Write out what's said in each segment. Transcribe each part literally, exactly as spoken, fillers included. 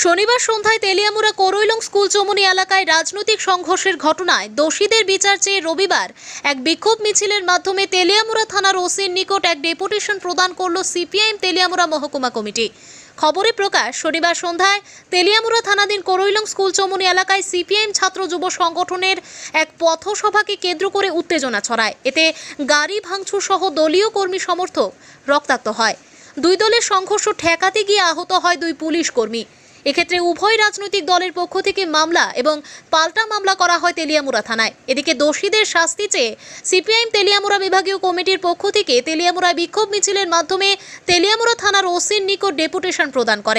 শনিবার সন্ধ্যায় তেলিয়ামুড়া করৈলং স্কুল চৌমুহনী এলাকায় রাজনৈতিক সংঘর্ষের ঘটনায় দোষীদের বিচার চেয়ে রবিবার এক বিক্ষোভ মিছিলের মাধ্যমে তেলিয়ামুড়া থানার ওসির নিকট এক ডেপুটেশন প্রদান করল সিপিআইএম তেলিয়ামুড়া মহকুমা কমিটি। খবরে প্রকাশ, শনিবার সন্ধ্যায় তেলিয়ামুড়া থানাধীন করৈলং স্কুল চৌমুহনী এলাকায় সিপিআইএম ছাত্র যুব সংগঠনের এক পথসভাকে কেন্দ্র করে উত্তেজনা ছড়ায়। এতে গাড়ি ভাঙচুর সহ দলীয় কর্মী সমর্থক রক্তাক্ত হয়। দুই দলের সংঘর্ষ ঠেকাতে গিয়ে আহত হয় দুই পুলিশ কর্মী। এক্ষেত্রে উভয় রাজনৈতিক দলের পক্ষ থেকে মামলা এবং পাল্টা মামলা করা হয় তেলিয়ামুড়া থানায়। এদিকে দোষীদের শাস্তি চেয়ে সিপিআইএম তেলিয়ামুড়া বিভাগীয় কমিটির পক্ষ থেকে তেলিয়ামুড়ায় বিক্ষোভ মিছিলের মাধ্যমে তেলিয়ামুড়া থানার ওসির নিকট ডেপুটেশন প্রদান করে।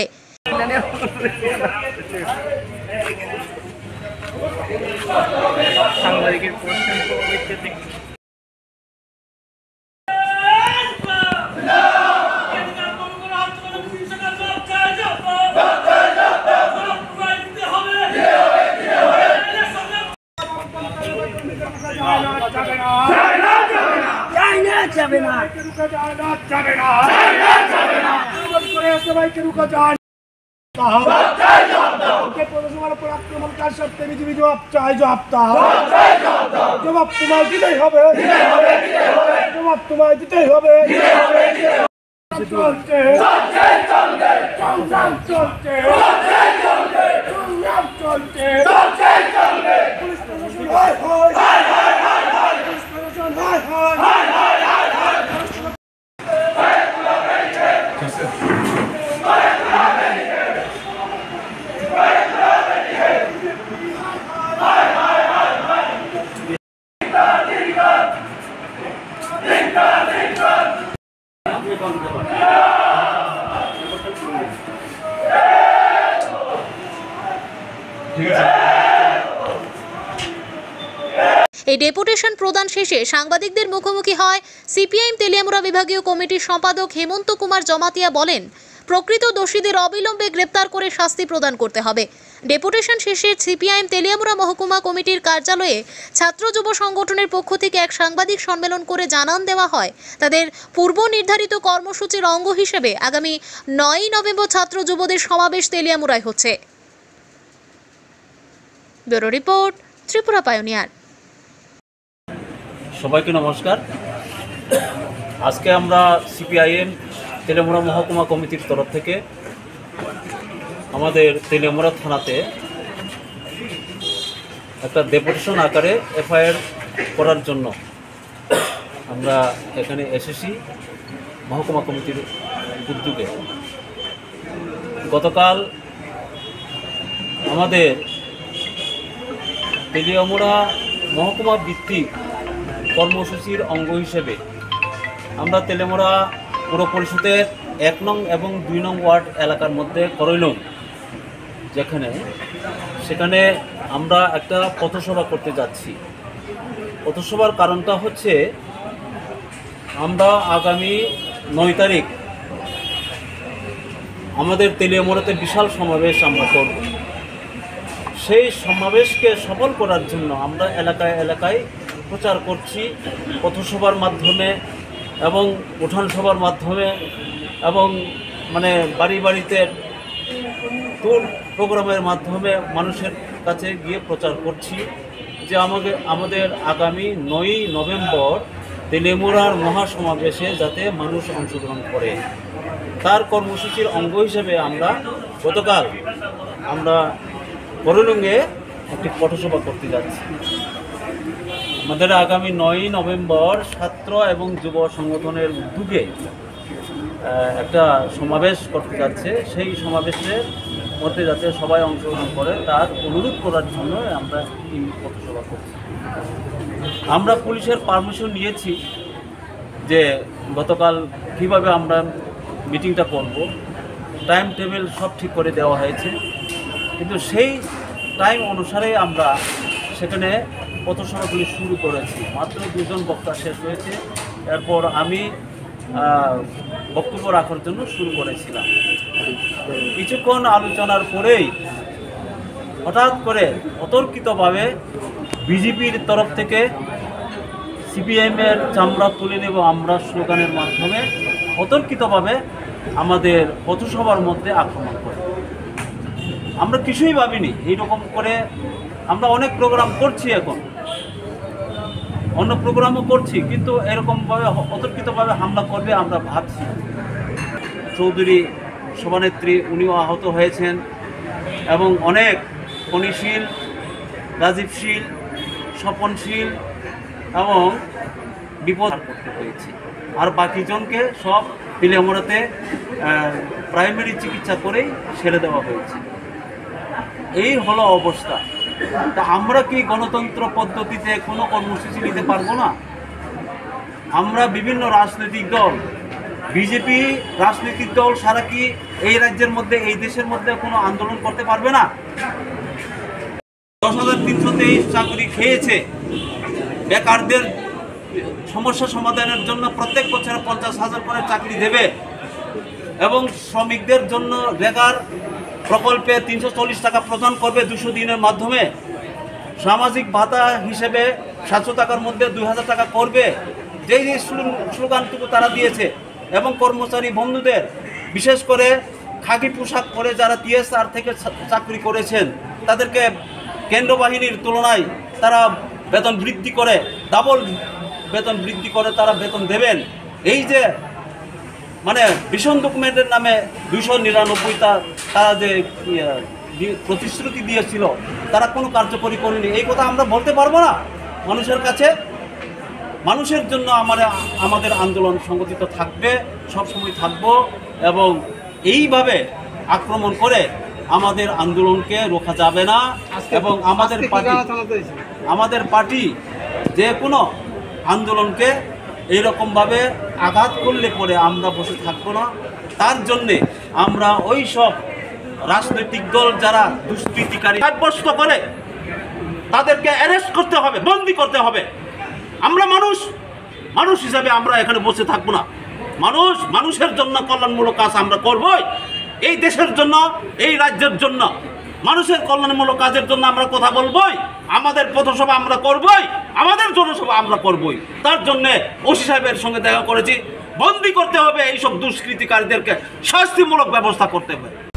জবাব তোমায় দিতেই হবে, জবাব তোমায় দিতেই হবে। চলছে সংগ্রাম চলছে, সংগ্রাম চলছে, পুলিশ প্রশাসন হয় হয়, পুলিশ প্রশাসন হয় হয়। এই ডেপুটেশন প্রদান শেষে সাংবাদিকদের মুখোমুখি হয় সিপিআইএম তেলিয়ামুড়া বিভাগীয় কমিটির সম্পাদক হেমন্ত কুমার জমাতিয়া। বলেন, প্রকৃত দোষীদের অবিলম্বে গ্রেপ্তার করে শাস্তি প্রদান করতে হবে। ডেপুটেশন শেষে সিপিআইএম তেলিয়ামুড়া মহকুমা কমিটির কার্যালয়ে ছাত্র যুব সংগঠনের পক্ষ থেকে এক সাংবাদিক সম্মেলন করে জানান দেওয়া হয় তাদের পূর্ব নির্ধারিত কর্মসূচির অঙ্গ হিসেবে আগামী নয়ই নভেম্বর ছাত্র যুবদের সমাবেশ তেলিয়ামুড়ায় হচ্ছে। Bureau report, Tripura pioneer. সবাইকে নমস্কার। আজকে আমরা সিপিআইএম তেলিয়ামুড়া মহকুমা কমিটির তরফ থেকে আমাদের তেলিয়ামুড়া থানাতে একটা ডেপুটেশন আকারে এফআইআর করার জন্য আমরা এখানে এসেছি মহকুমা কমিটির উদ্যোগে। গতকাল আমাদের তেলিয়ামুড়া মহকুমা ভিত্তিক কর্মসূচির অঙ্গ হিসেবে আমরা তেলিয়ামুড়া পৌর পরিষদের এক নং এবং দুই নং ওয়ার্ড এলাকার মধ্যে করৈলং যেখানে সেখানে আমরা একটা পথসভা করতে যাচ্ছি। পথসভার কারণটা হচ্ছে আমরা আগামী নয় তারিখ আমাদের তেলিয়ামুড়াতে বিশাল সমাবেশ আমরা করব। সেই সমাবেশকে সফল করার জন্য আমরা এলাকায় এলাকায় প্রচার করছি, পথসভার মাধ্যমে এবং উঠান সভার মাধ্যমে এবং মানে বাড়ি বাড়িতে ট্যুর প্রোগ্রামের মাধ্যমে মানুষের কাছে গিয়ে প্রচার করছি যে আমাকে আমাদের আগামী নয়ই নভেম্বর তেলিয়ামুড়ার মহাসমাবেশে যাতে মানুষ অংশগ্রহণ করে। তার কর্মসূচির অঙ্গ হিসেবে আমরা গতকাল আমরা করৈলংয়ে একটি পথসভা করতে যাচ্ছি। আমাদের আগামী নয়ই নভেম্বর ছাত্র এবং যুব সংগঠনের উদ্যোগে একটা সমাবেশ করতে যাচ্ছে। সেই সমাবেশের মধ্যে যাতে সবাই অংশগ্রহণ করে তার অনুরোধ করার জন্য আমরা এই পথসভা করছি। আমরা পুলিশের পারমিশন নিয়েছি যে গতকাল কীভাবে আমরা মিটিংটা করব, টাইম টেবিল সব ঠিক করে দেওয়া হয়েছে, কিন্তু সেই টাইম অনুসারে আমরা সেখানে পথসভাগুলি শুরু করেছি। মাত্র দুজন বক্তা শেষ হয়েছে, এরপর আমি বক্তব্য রাখার জন্য শুরু করেছিলাম। কিছুক্ষণ আলোচনার পরেই হঠাৎ করে অতর্কিতভাবে বিজেপির তরফ থেকে সিপিএমের চামড়া তুলে নেব আমরা স্লোগানের মাধ্যমে অতর্কিতভাবে আমাদের পথসভার মধ্যে আক্রমণ করে। আমরা কিছুই ভাবিনি এইরকম করে। আমরা অনেক প্রোগ্রাম করছি, এখন অন্য প্রোগ্রামও করছি, কিন্তু এরকমভাবে অতর্কিতভাবে হামলা করবে আমরা ভাবছি। চৌধুরী সভানেত্রী উনিও আহত হয়েছেন এবং অনেক ফণীশীল, রাজীবশীল, স্বপনশীল এবং বিপদ করতে হয়েছে। আর বাকিজনকে সব তেলিয়ামুড়াতে প্রাইমারি চিকিৎসা করেই ছেড়ে দেওয়া হয়েছে। এই হলো অবস্থা। তা আমরা কি গণতন্ত্র পদ্ধতিতে কোনো কর্মসূচি নিতে পারবো না? আমরা বিভিন্ন রাজনৈতিক দল, বিজেপি রাজনৈতিক দল সারা কি এই রাজ্যের মধ্যে, এই দেশের মধ্যে কোনো আন্দোলন করতে পারবে না? দশ হাজার তিনশো তেইশ চাকরি খেয়েছে। বেকারদের সমস্যা সমাধানের জন্য প্রত্যেক বছরে পঞ্চাশ হাজার করে চাকরি দেবে এবং শ্রমিকদের জন্য বেকার প্রকল্পে তিনশো চল্লিশ টাকা প্রদান করবে দুশো দিনের মাধ্যমে। সামাজিক ভাতা হিসেবে সাতশো টাকার মধ্যে দুই হাজার টাকা করবে, যেই যে স্লোগানটুকু তারা দিয়েছে। এবং কর্মচারী বন্ধুদের, বিশেষ করে খাকি পোশাক পরে যারা টিএসআর থেকে চাকরি করেছেন, তাদেরকে কেন্দ্র বাহিনীর তুলনায় তারা বেতন বৃদ্ধি করে, ডাবল বেতন বৃদ্ধি করে তারা বেতন দেবেন। এই যে মানে ভীষণ ডকুমেন্টের নামে দুইশো নিরানব্বইটা তারা যে প্রতিশ্রুতি দিয়েছিল, তারা কোনো কার্যকরী করেনি। এই কথা আমরা বলতে পারবো না মানুষের কাছে। মানুষের জন্য আমরা আমাদের আন্দোলন সংগঠিত থাকবে, সবসময় থাকবো এবং এইভাবে আক্রমণ করে আমাদের আন্দোলনকে রোখা যাবে না। এবং আমাদের পার্টি আমাদের পার্টি যে কোনো আন্দোলনকে এইরকমভাবে আঘাত করলে পরে আমরা বসে থাকবো না। তার জন্যে আমরা ওই সব রাজনৈতিক দল যারা দুষ্কৃতিকারী সাব্যস্ত করে তাদেরকে অ্যারেস্ট করতে হবে, বন্দি করতে হবে। আমরা মানুষ মানুষ হিসাবে আমরা এখানে বসে থাকবো না। মানুষ মানুষের জন্য কল্যাণমূলক কাজ আমরা করবই। এই দেশের জন্য, এই রাজ্যের জন্য মানুষের কল্যাণমূলক কাজের জন্য আমরা কথা বলবই। আমাদের পথসভা আমরা করবই, আমাদের জনসভা আমরা করবই। তার জন্যে ওসি সাহেবের সঙ্গে দেখা করেছি। বন্দি করতে হবে, এইসব দুষ্কৃতিকারীদেরকে শাস্তিমূলক ব্যবস্থা করতে হবে।